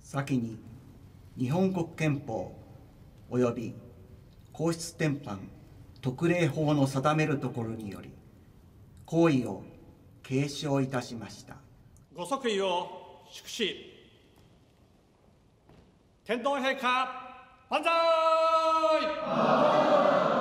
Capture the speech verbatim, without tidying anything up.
先に日本国憲法及び皇室典範特例法の定めるところにより皇位を継承いたしました。 ご即位を祝し、天皇陛下万歳。